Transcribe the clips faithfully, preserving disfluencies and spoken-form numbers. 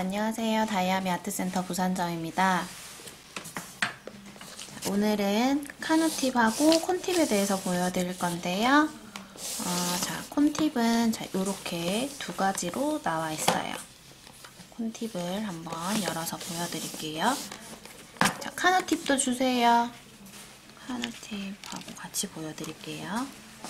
안녕하세요. 다이아미 아트센터 부산점입니다. 오늘은 카누팁하고 콘팁에 대해서 보여드릴 건데요. 어, 자, 콘팁은 자, 요렇게 두 가지로 나와 있어요. 콘팁을 한번 열어서 보여드릴게요. 자, 카누팁도 주세요. 카누팁하고 같이 보여드릴게요.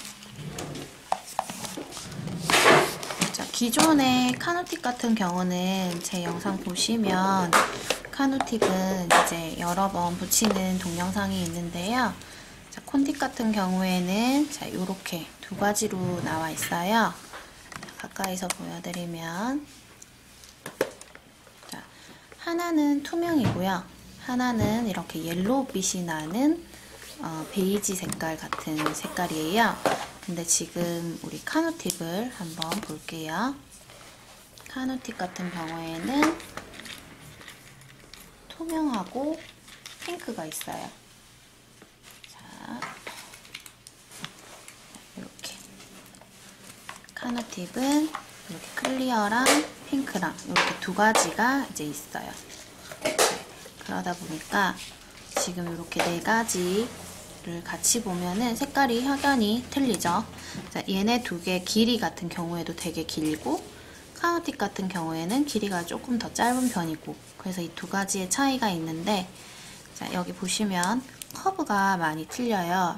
자, 기존의 카누팁 같은 경우는 제 영상 보시면 카누팁은 이제 여러 번 붙이는 동영상이 있는데요. 자, 콘팁 같은 경우에는 자, 요렇게 두 가지로 나와 있어요. 자, 가까이서 보여드리면 자, 하나는 투명이고요. 하나는 이렇게 옐로우빛이 나는 어, 베이지 색깔 같은 색깔이에요. 근데 지금 우리 카누팁을 한번 볼게요. 카누팁 같은 경우에는 투명하고 핑크가 있어요. 자, 이렇게 카누팁은 이렇게 클리어랑 핑크랑 이렇게 두 가지가 이제 있어요. 네, 그러다 보니까 지금 이렇게 네 가지를 같이 보면은 색깔이 확연히 틀리죠. 자, 얘네 두 개 길이 같은 경우에도 되게 길고 카누팁 같은 경우에는 길이가 조금 더 짧은 편이고, 그래서 이 두 가지의 차이가 있는데, 자, 여기 보시면 커브가 많이 틀려요.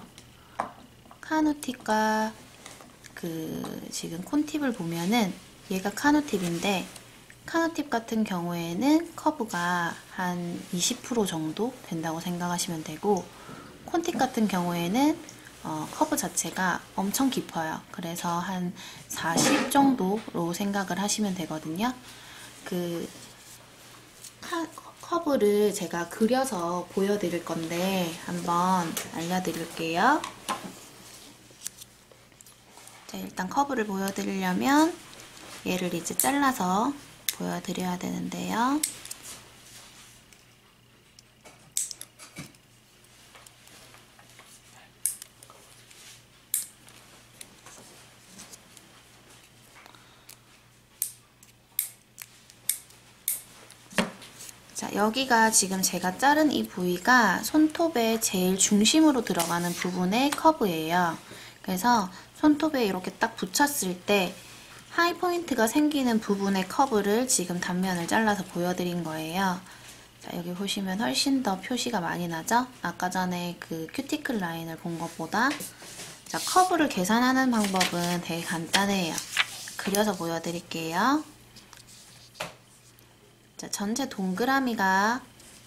카누팁과 그 지금 콘팁을 보면은 얘가 카누팁인데, 카누팁 같은 경우에는 커브가 한 이십 퍼센트 정도 된다고 생각하시면 되고, 콘팁 같은 경우에는 어, 커브 자체가 엄청 깊어요. 그래서 한 사십 정도로 생각을 하시면 되거든요. 그 카, 커브를 제가 그려서 보여드릴 건데 한번 알려드릴게요. 자, 일단 커브를 보여드리려면 얘를 이제 잘라서 보여드려야 되는데요. 자, 여기가 지금 제가 자른 이 부위가 손톱의 제일 중심으로 들어가는 부분의 커브예요. 그래서 손톱에 이렇게 딱 붙였을 때 하이포인트가 생기는 부분의 커브를 지금 단면을 잘라서 보여드린 거예요. 자, 여기 보시면 훨씬 더 표시가 많이 나죠? 아까 전에 그 큐티클 라인을 본 것보다. 자, 커브를 계산하는 방법은 되게 간단해요. 그려서 보여드릴게요. 자, 전체 동그라미가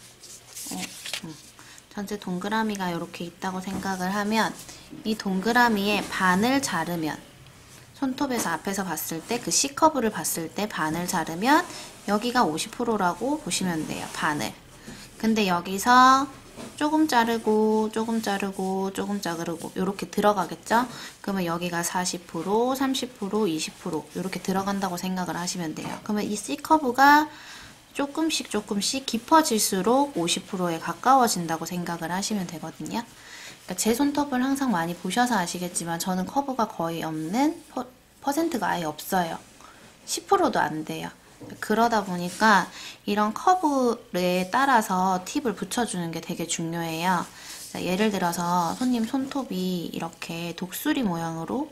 어, 음, 전체 동그라미가 이렇게 있다고 생각을 하면 이 동그라미의 반을 자르면 손톱에서 앞에서 봤을 때 그 C커브를 봤을 때 반을 자르면 여기가 오십 퍼센트라고 보시면 돼요. 반을. 근데 여기서 조금 자르고 조금 자르고 조금 자르고 이렇게 들어가겠죠? 그러면 여기가 사십 퍼센트, 삼십 퍼센트, 이십 퍼센트 이렇게 들어간다고 생각을 하시면 돼요. 그러면 이 C커브가 조금씩 조금씩 깊어질수록 오십 퍼센트에 가까워진다고 생각을 하시면 되거든요. 그러니까 제 손톱을 항상 많이 보셔서 아시겠지만 저는 커브가 거의 없는 퍼, 퍼센트가 아예 없어요. 십 퍼센트도 안 돼요. 그러다 보니까 이런 커브에 따라서 팁을 붙여주는 게 되게 중요해요. 자, 예를 들어서 손님 손톱이 이렇게 독수리 모양으로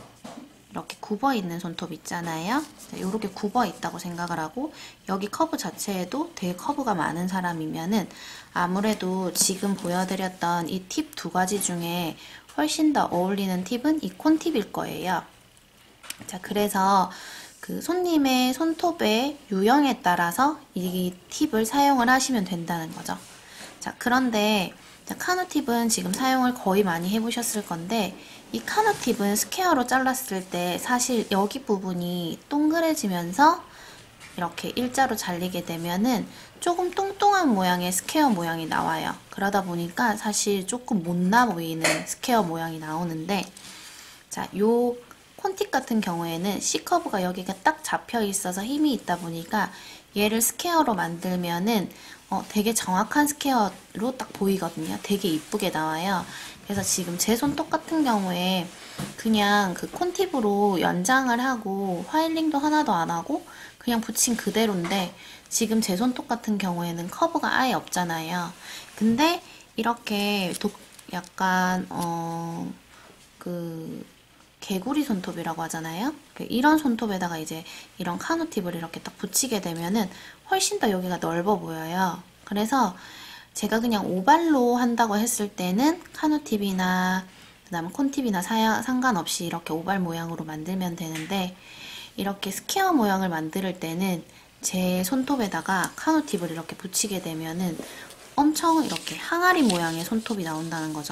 이렇게 굽어 있는 손톱 있잖아요. 이렇게 굽어 있다고 생각을 하고 여기 커브 자체에도 되게 커브가 많은 사람이면은 아무래도 지금 보여드렸던 이 팁 두 가지 중에 훨씬 더 어울리는 팁은 이 콘팁일 거예요. 자, 그래서 그 손님의 손톱의 유형에 따라서 이 팁을 사용을 하시면 된다는 거죠. 자, 그런데 자, 카누팁은 지금 사용을 거의 많이 해보셨을 건데 이 카누팁은 스퀘어로 잘랐을 때 사실 여기 부분이 동그래지면서 이렇게 일자로 잘리게 되면은 조금 뚱뚱한 모양의 스퀘어 모양이 나와요. 그러다 보니까 사실 조금 못나 보이는 스퀘어 모양이 나오는데 자, 요 콘팁 같은 경우에는 C커브가 여기가 딱 잡혀 있어서 힘이 있다 보니까 얘를 스퀘어로 만들면은 어, 되게 정확한 스퀘어로 딱 보이거든요. 되게 이쁘게 나와요. 그래서 지금 제 손톱 같은 경우에 그냥 그 콘팁으로 연장을 하고 화일링도 하나도 안 하고 그냥 붙인 그대로인데 지금 제 손톱 같은 경우에는 커브가 아예 없잖아요. 근데 이렇게 도, 약간 어 그 개구리 손톱이라고 하잖아요. 이런 손톱에다가 이제 이런 카누팁을 이렇게 딱 붙이게 되면은 훨씬 더 여기가 넓어 보여요. 그래서 제가 그냥 오발로 한다고 했을 때는 카누팁이나 그다음에 콘팁이나 사야, 상관없이 이렇게 오발 모양으로 만들면 되는데, 이렇게 스퀘어 모양을 만들 때는 제 손톱에다가 카누팁을 이렇게 붙이게 되면은 엄청 이렇게 항아리 모양의 손톱이 나온다는 거죠.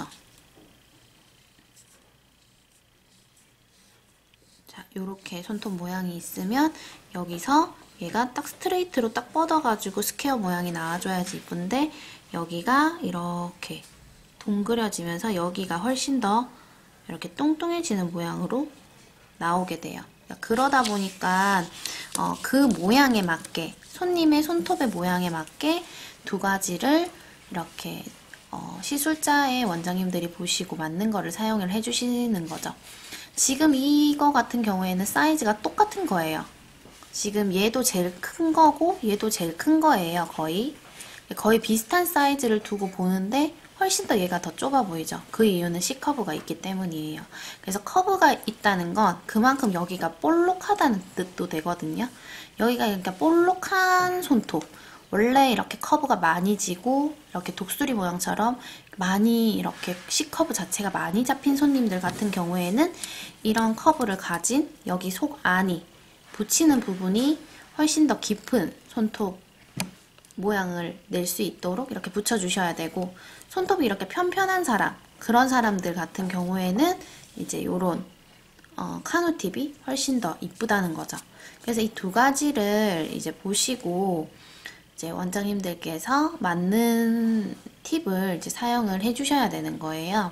자, 요렇게 손톱 모양이 있으면 여기서 얘가 딱 스트레이트로 딱 뻗어가지고 스퀘어 모양이 나와줘야지 이쁜데, 여기가 이렇게 동그려지면서 여기가 훨씬 더 이렇게 뚱뚱해지는 모양으로 나오게 돼요. 그러다 보니까 어, 그 모양에 맞게, 손님의 손톱의 모양에 맞게 두 가지를 이렇게 어, 시술자의 원장님들이 보시고 맞는 거를 사용을 해주시는 거죠. 지금 이거 같은 경우에는 사이즈가 똑같은 거예요. 지금 얘도 제일 큰 거고 얘도 제일 큰 거예요. 거의 거의 비슷한 사이즈를 두고 보는데 훨씬 더 얘가 더 좁아 보이죠. 그 이유는 C커브가 있기 때문이에요. 그래서 커브가 있다는 건 그만큼 여기가 볼록하다는 뜻도 되거든요. 여기가 그러니까 볼록한 손톱, 원래 이렇게 커브가 많이 지고 이렇게 독수리 모양처럼 많이 이렇게 C커브 자체가 많이 잡힌 손님들 같은 경우에는 이런 커브를 가진 여기 속 안이 붙이는 부분이 훨씬 더 깊은 손톱 모양을 낼 수 있도록 이렇게 붙여주셔야 되고, 손톱이 이렇게 편편한 사람, 그런 사람들 같은 경우에는 이제 요런 어, 카누팁이 훨씬 더 이쁘다는 거죠. 그래서 이 두 가지를 이제 보시고 이제 원장님들께서 맞는 팁을 이제 사용을 해주셔야 되는 거예요.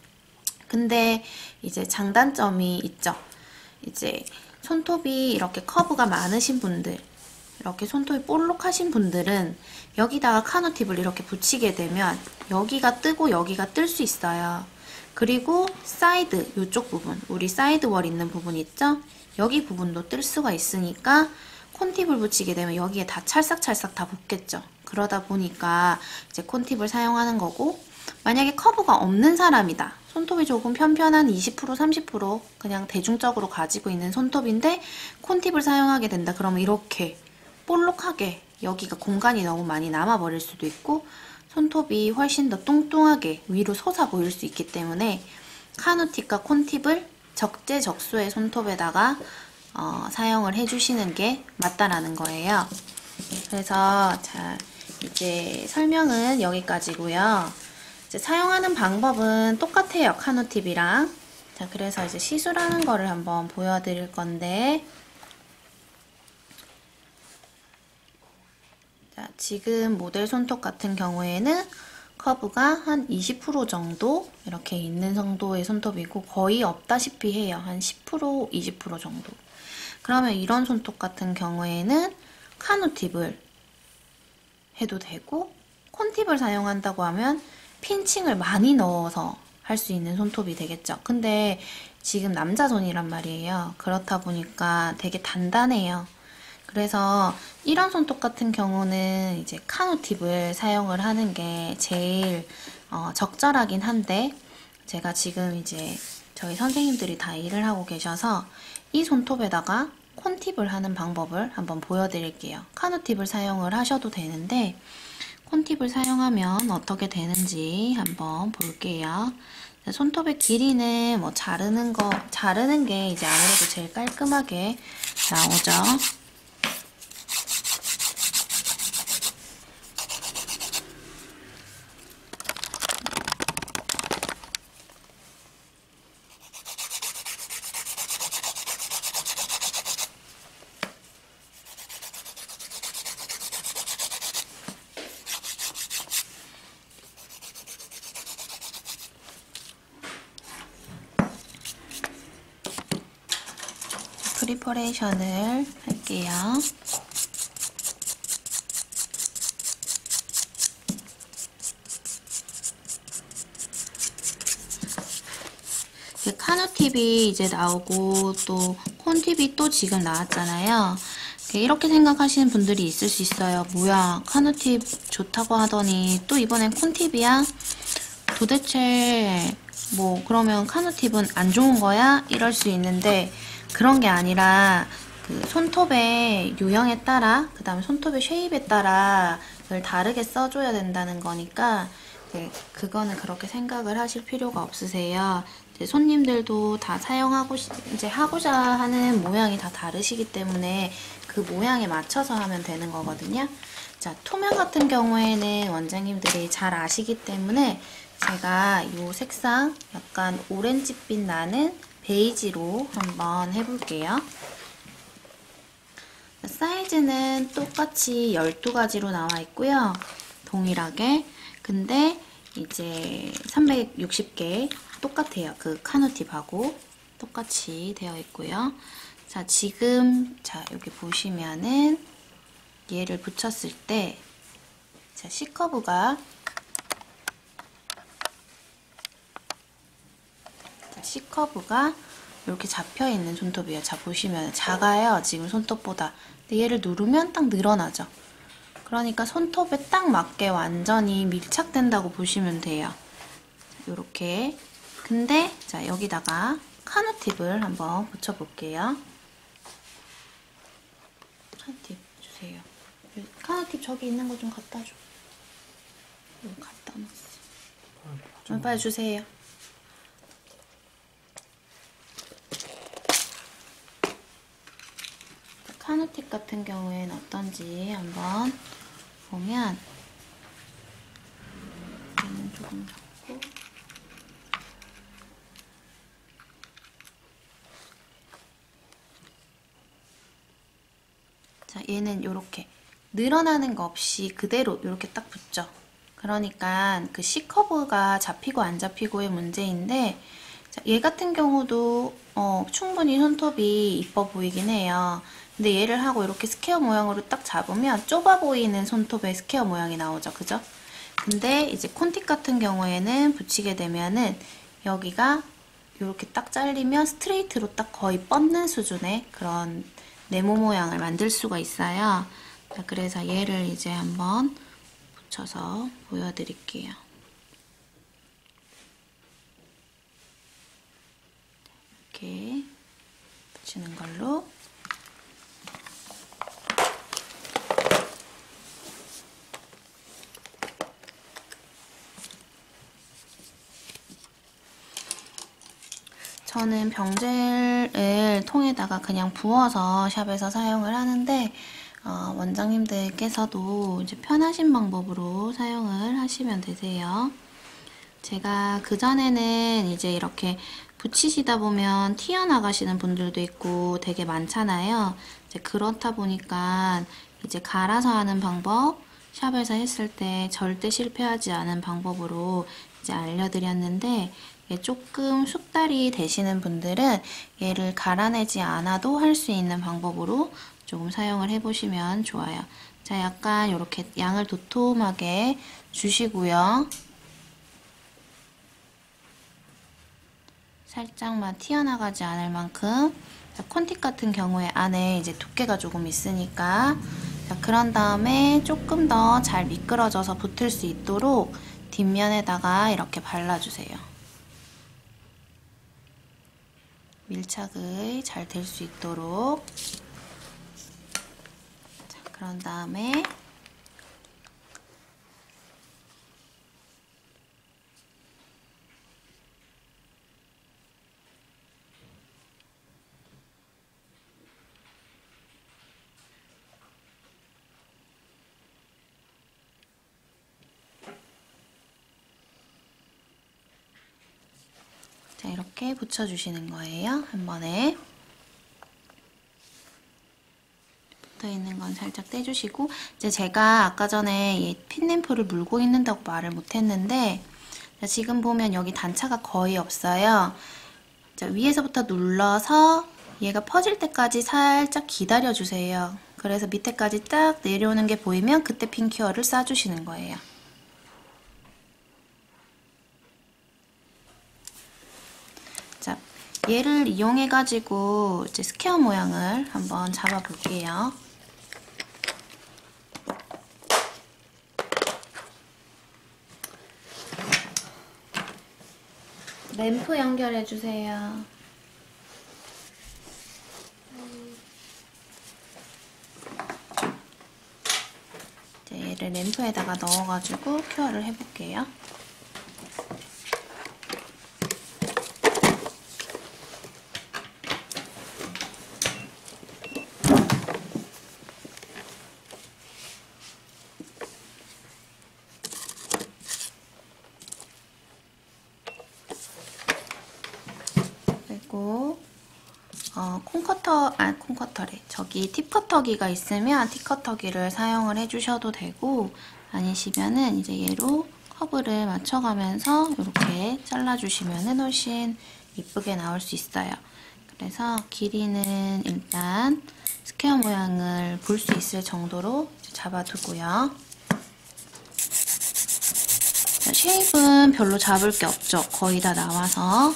근데 이제 장단점이 있죠. 이제 손톱이 이렇게 커브가 많으신 분들, 이렇게 손톱이 볼록하신 분들은 여기다가 카누팁을 이렇게 붙이게 되면 여기가 뜨고 여기가 뜰 수 있어요. 그리고 사이드, 이쪽 부분, 우리 사이드 월 있는 부분 있죠? 여기 부분도 뜰 수가 있으니까 콘팁을 붙이게 되면 여기에 다 찰싹찰싹 다 붙겠죠. 그러다 보니까 이제 콘팁을 사용하는 거고, 만약에 커브가 없는 사람이다. 손톱이 조금 편편한 이십 퍼센트 삼십 퍼센트 그냥 대중적으로 가지고 있는 손톱인데 콘팁을 사용하게 된다. 그러면 이렇게 볼록하게 여기가 공간이 너무 많이 남아버릴 수도 있고 손톱이 훨씬 더 뚱뚱하게 위로 솟아 보일 수 있기 때문에 카누팁과 콘팁을 적재적소의 손톱에다가 어, 사용을 해주시는 게 맞다라는 거예요. 그래서 자, 이제 설명은 여기까지고요. 이제 사용하는 방법은 똑같아요. 카누팁이랑. 자, 그래서 이제 시술하는 거를 한번 보여드릴 건데, 자, 지금 모델 손톱 같은 경우에는 커브가 한 이십 퍼센트 정도 이렇게 있는 정도의 손톱이고 거의 없다시피 해요. 한 십 퍼센트, 이십 퍼센트 정도. 그러면 이런 손톱 같은 경우에는 카누팁을 해도 되고, 콘팁을 사용한다고 하면 핀칭을 많이 넣어서 할 수 있는 손톱이 되겠죠. 근데 지금 남자 손이란 말이에요. 그렇다 보니까 되게 단단해요. 그래서 이런 손톱 같은 경우는 이제 카누팁을 사용을 하는 게 제일 어, 적절하긴 한데, 제가 지금 이제 저희 선생님들이 다 일을 하고 계셔서 이 손톱에다가 콘팁을 하는 방법을 한번 보여드릴게요. 카누팁을 사용을 하셔도 되는데 콘팁을 사용하면 어떻게 되는지 한번 볼게요. 손톱의 길이는 뭐 자르는 거, 자르는 게 이제 아무래도 제일 깔끔하게 나오죠. 프리퍼레이션을 할게요. 카누팁이 이제 나오고 또 콘팁이 또 지금 나왔잖아요. 이렇게 생각하시는 분들이 있을 수 있어요. 뭐야, 카누팁 좋다고 하더니 또 이번엔 콘팁이야? 도대체 뭐 그러면 카누팁은 안 좋은 거야? 이럴 수 있는데 그런 게 아니라 그 손톱의 유형에 따라 그 다음에 손톱의 쉐입에 따라 그걸 다르게 써줘야 된다는 거니까 네, 그거는 그렇게 생각을 하실 필요가 없으세요. 이제 손님들도 다 사용하고 이제 하고자 하는 모양이 다 다르시기 때문에 그 모양에 맞춰서 하면 되는 거거든요. 자, 투명 같은 경우에는 원장님들이 잘 아시기 때문에 제가 이 색상 약간 오렌지빛 나는 베이지로 한번 해볼게요. 사이즈는 똑같이 열두 가지로 나와 있고요. 동일하게. 근데 이제 삼백육십 개 똑같아요. 그 카누팁하고 똑같이 되어 있고요. 자, 지금 자 여기 보시면은 얘를 붙였을 때 자, C커브가 자, C커브가 이렇게 잡혀있는 손톱이에요. 자, 보시면 작아요. 지금 손톱보다. 근데 얘를 누르면 딱 늘어나죠. 그러니까 손톱에 딱 맞게 완전히 밀착된다고 보시면 돼요. 이렇게. 근데 자, 여기다가 카누팁을 한번 붙여볼게요. 카누팁 주세요. 카누팁 저기 있는 거 좀 갖다 줘. 여기 갖다 놨어. 아, 빨리 주세요. 카누팁 같은 경우에는 어떤지 한번 보면 얘는 조금 작고 자, 얘는 이렇게 늘어나는 거 없이 그대로 이렇게 딱 붙죠. 그러니까 그 C커브가 잡히고 안 잡히고의 문제인데 자, 얘 같은 경우도 어, 충분히 손톱이 이뻐 보이긴 해요. 근데 얘를 하고 이렇게 스퀘어 모양으로 딱 잡으면 좁아 보이는 손톱의 스퀘어 모양이 나오죠. 그죠? 근데 이제 콘팁 같은 경우에는 붙이게 되면은 여기가 이렇게 딱 잘리면 스트레이트로 딱 거의 뻗는 수준의 그런 네모 모양을 만들 수가 있어요. 자, 그래서 얘를 이제 한번 붙여서 보여드릴게요. 이렇게 붙이는 걸로 저는 병젤을 통에다가 그냥 부어서 샵에서 사용을 하는데 어, 원장님들께서도 이제 편하신 방법으로 사용을 하시면 되세요. 제가 그전에는 이제 이렇게 붙이시다 보면 튀어나가시는 분들도 있고 되게 많잖아요. 이제 그렇다 보니까 이제 갈아서 하는 방법, 샵에서 했을 때 절대 실패하지 않은 방법으로 이제 알려드렸는데 조금 숙달이 되시는 분들은 얘를 갈아내지 않아도 할 수 있는 방법으로 조금 사용을 해보시면 좋아요. 자, 약간 이렇게 양을 도톰하게 주시고요. 살짝만 튀어나가지 않을 만큼. 자, 콘팁 같은 경우에 안에 이제 두께가 조금 있으니까 자, 그런 다음에 조금 더 잘 미끄러져서 붙을 수 있도록 뒷면에다가 이렇게 발라주세요. 밀착이 잘 될 수 있도록. 자, 그런 다음에 자, 이렇게 붙여주시는 거예요. 한 번에. 붙어있는 건 살짝 떼주시고 이제 제가 아까 전에 이 핀램프를 물고 있는다고 말을 못했는데 자, 지금 보면 여기 단차가 거의 없어요. 자, 위에서부터 눌러서 얘가 퍼질 때까지 살짝 기다려주세요. 그래서 밑에까지 딱 내려오는 게 보이면 그때 핀큐어를 싸주시는 거예요. 자, 얘를 이용해가지고 이제 스퀘어 모양을 한번 잡아볼게요. 램프 연결해 주세요. 이제 얘를 램프에다가 넣어가지고 큐어를 해볼게요. 그리고 어, 콩커터, 아 콩커터래. 저기 팁커터기가 있으면 팁커터기를 사용을 해주셔도 되고, 아니시면은 이제 얘로 커브를 맞춰가면서 이렇게 잘라주시면은 훨씬 이쁘게 나올 수 있어요. 그래서 길이는 일단 스퀘어 모양을 볼 수 있을 정도로 잡아두고요. 쉐입은 별로 잡을 게 없죠. 거의 다 나와서.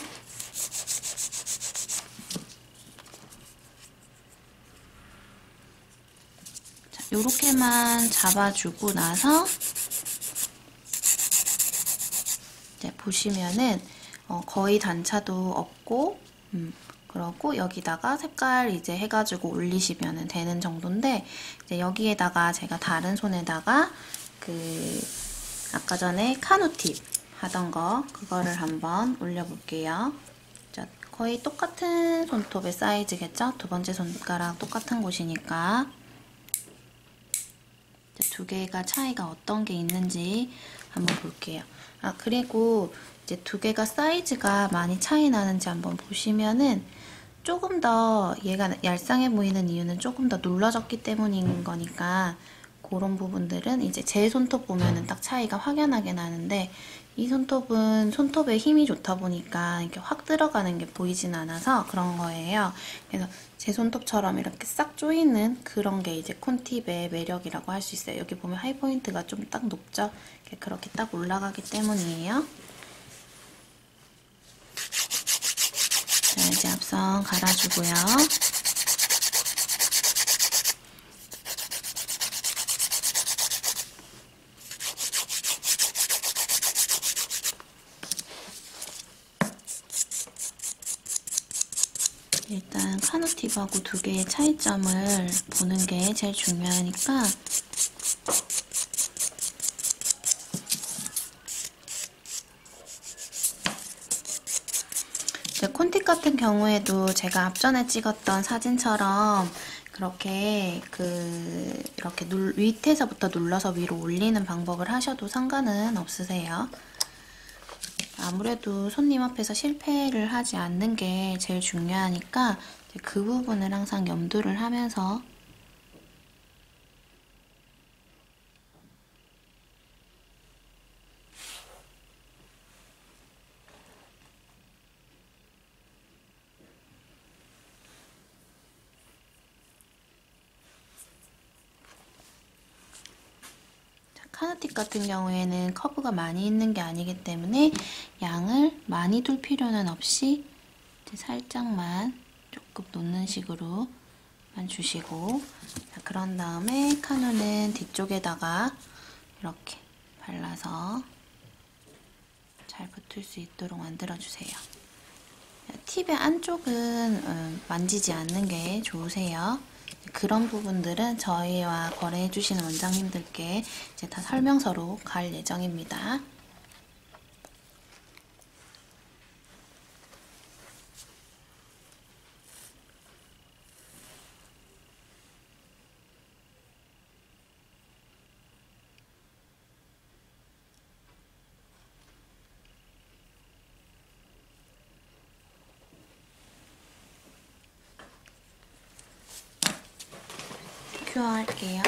요렇게만 잡아주고 나서 이제 보시면은 어 거의 단차도 없고 음 그러고 여기다가 색깔 이제 해가지고 올리시면 되는 정도인데, 이제 여기에다가 제가 다른 손에다가 그 아까 전에 카누팁 하던 거 그거를 한번 올려볼게요. 자, 거의 똑같은 손톱의 사이즈겠죠? 두 번째 손가락 똑같은 곳이니까. 두 개가 차이가 어떤 게 있는지 한번 볼게요. 아, 그리고 이제 두 개가 사이즈가 많이 차이 나는지 한번 보시면은 조금 더 얘가 얄쌍해 보이는 이유는 조금 더 눌러졌기 때문인 거니까, 그런 부분들은 이제 제 손톱 보면은 딱 차이가 확연하게 나는데, 이 손톱은 손톱에 힘이 좋다 보니까 이렇게 확 들어가는 게 보이진 않아서 그런 거예요. 그래서 제 손톱처럼 이렇게 싹 조이는 그런 게 이제 콘팁의 매력이라고 할 수 있어요. 여기 보면 하이포인트가 좀 딱 높죠? 그렇게 딱 올라가기 때문이에요. 자, 이제 앞선 갈아주고요. 일단 카누팁하고 두 개의 차이점을 보는 게 제일 중요하니까 콘팁 같은 경우에도 제가 앞전에 찍었던 사진처럼 그렇게 그 이렇게 눌, 밑에서부터 눌러서 위로 올리는 방법을 하셔도 상관은 없으세요. 아무래도 손님 앞에서 실패를 하지 않는 게 제일 중요하니까 그 부분을 항상 염두를 하면서 카누팁 같은 경우에는 커브가 많이 있는 게 아니기 때문에 양을 많이 둘 필요는 없이 살짝만 조금 놓는 식으로만 주시고, 자, 그런 다음에 카누는 뒤쪽에다가 이렇게 발라서 잘 붙을 수 있도록 만들어주세요. 팁의 안쪽은 음, 만지지 않는 게 좋으세요. 그런 부분들은 저희와 거래해주시는 원장님들께 이제 다 설명서로 갈 예정입니다. 큐어 할게요.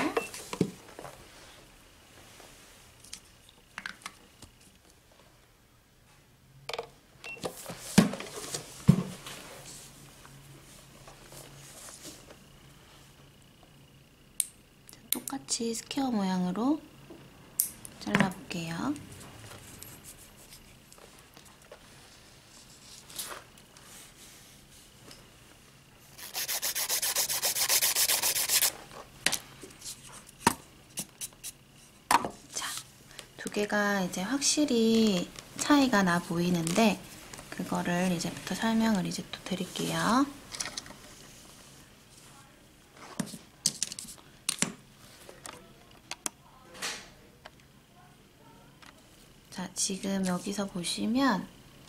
똑같이 스퀘어 모양으로 잘라볼게요. 두 개가 이제 확실히 차이가 나 보이는데, 그거를 이제부터 설명을 이제 또 드릴게요. 자, 지금 여기서 보시면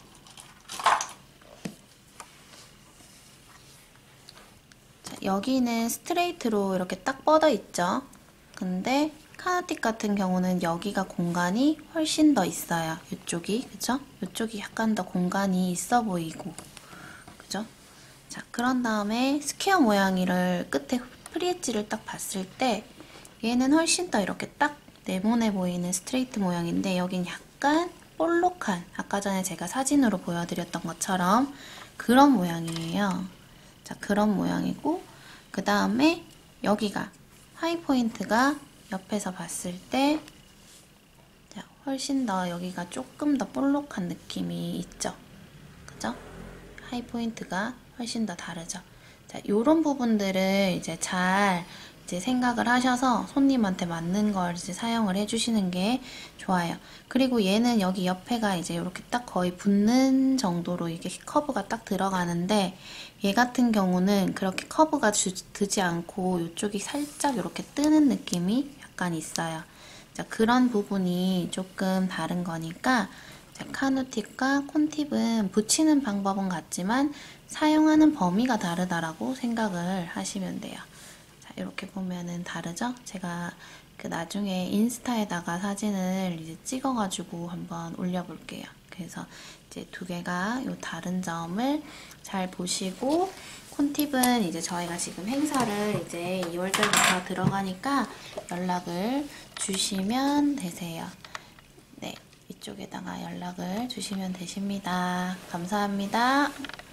자, 여기는 스트레이트로 이렇게 딱 뻗어 있죠. 근데 카나틱 같은 경우는 여기가 공간이 훨씬 더 있어요. 이쪽이, 그죠? 이쪽이 약간 더 공간이 있어 보이고, 그죠? 자, 그런 다음에 스퀘어 모양이를 끝에 프리엣지를 딱 봤을 때 얘는 훨씬 더 이렇게 딱 네모네 보이는 스트레이트 모양인데 여긴 약간 볼록한, 아까 전에 제가 사진으로 보여드렸던 것처럼 그런 모양이에요. 자, 그런 모양이고, 그 다음에 여기가 하이 포인트가 옆에서 봤을 때 자, 훨씬 더 여기가 조금 더 볼록한 느낌이 있죠. 그죠? 하이 포인트가 훨씬 더 다르죠. 자, 요런 부분들을 이제 잘 이제 생각을 하셔서 손님한테 맞는 걸 이제 사용을 해주시는 게 좋아요. 그리고 얘는 여기 옆에가 이제 이렇게 딱 거의 붙는 정도로 이게 커브가 딱 들어가는데 얘 같은 경우는 그렇게 커브가 주, 드지 않고 이쪽이 살짝 이렇게 뜨는 느낌이 약간 있어요. 자, 그런 부분이 조금 다른 거니까 자, 카누팁과 콘팁은 붙이는 방법은 같지만 사용하는 범위가 다르다라고 생각을 하시면 돼요. 자, 이렇게 보면은 다르죠? 제가 그 나중에 인스타에다가 사진을 이제 찍어가지고 한번 올려볼게요. 그래서 이제 두 개가 요 다른 점을 잘 보시고 콘팁은 이제 저희가 지금 행사를 이제 이월달부터 들어가니까 연락을 주시면 되세요. 네, 이쪽에다가 연락을 주시면 되십니다. 감사합니다.